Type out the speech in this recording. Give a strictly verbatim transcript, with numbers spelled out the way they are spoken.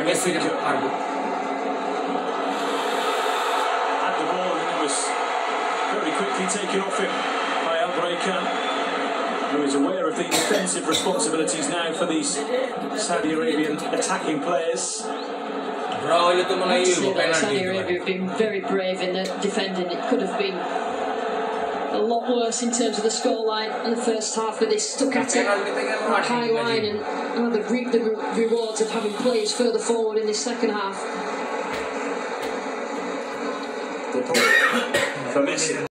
magnifica. Had the ball and it was very quickly taken off him by Al-Braikan, who is aware of the defensive responsibilities now for these Saudi Arabian attacking players. Bro, io tomo la Juve, penalty. Saudi Arabia have been very brave in the defending. It could have been a lot worse in terms of the scoreline in the first half, but they stuck at it high line and oh, they've reaped the re rewards of having players further forward in this second half. For Messi.